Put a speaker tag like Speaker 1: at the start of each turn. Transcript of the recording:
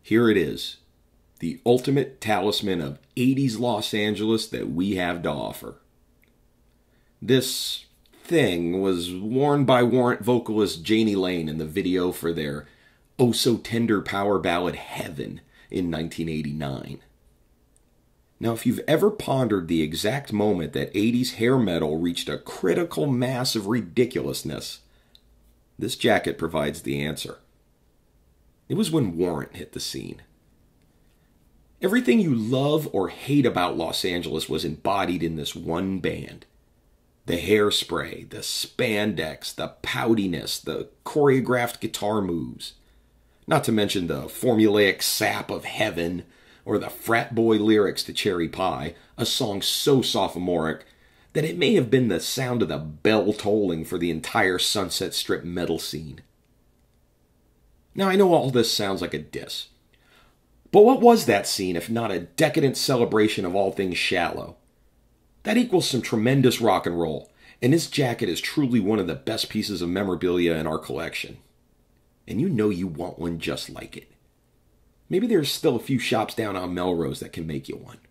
Speaker 1: Here it is, the ultimate talisman of 80s Los Angeles that we have to offer. This thing was worn by Warrant vocalist Jani Lane in the video for their oh-so-tender power ballad Heaven in 1989. Now, if you've ever pondered the exact moment that 80s hair metal reached a critical mass of ridiculousness, this jacket provides the answer. It was when Warrant hit the scene. Everything you love or hate about Los Angeles was embodied in this one band. The hairspray, the spandex, the poutiness, the choreographed guitar moves. Not to mention the formulaic sap of Heaven, or the frat boy lyrics to Cherry Pie, a song so sophomoric that it may have been the sound of the bell tolling for the entire Sunset Strip metal scene. Now, I know all this sounds like a diss, but what was that scene if not a decadent celebration of all things shallow? That equals some tremendous rock and roll, and this jacket is truly one of the best pieces of memorabilia in our collection. And you know you want one just like it. Maybe there's still a few shops down on Melrose that can make you one.